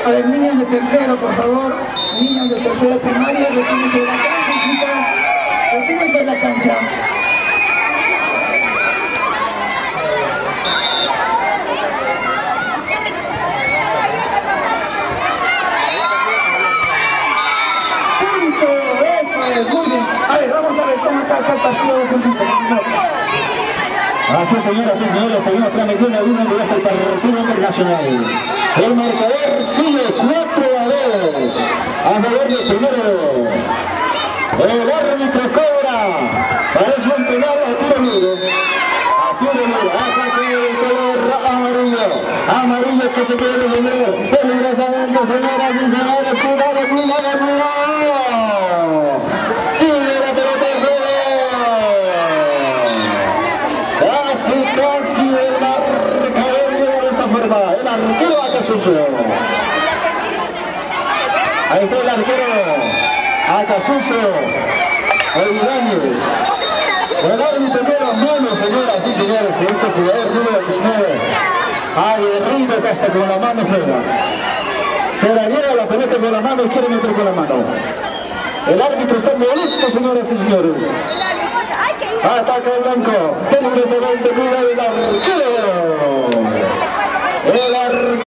A ver, niñas de tercero, por favor. Niñas de tercera primaria, retírese de la cancha, chicas. Retírese de la cancha. Punto, eso es, muy bien. A ver, vamos a ver cómo está acá el partido de fútbol. Así señoras y señores, seguimos transmitiendo algunos días del partido internacional. El marcador sigue 4-2 a favor del primero. El árbitro cobra. Parece un penal a tiro libre. A tiro libre. Ataque del color amarillo. Amarillo que se quiere defender. Peligrosamente, señoras y señores. Cuidado, cuidado, cuidado. Sigue la pelota en juego. Casi el marcador llega de esta forma. El arquero Acasuso. Ahí está el arquero Acasuso. Olvidanes. El árbitro de las manos, señoras y señores. Ese jugador número 19. Aguerrido que hasta con la mano juega. Se la lleva la pelota con la mano y quiere meter con la mano. El árbitro está molesto, señoras y señores. Ataca el blanco. Peligrosamente cuida el arquero. El arquero.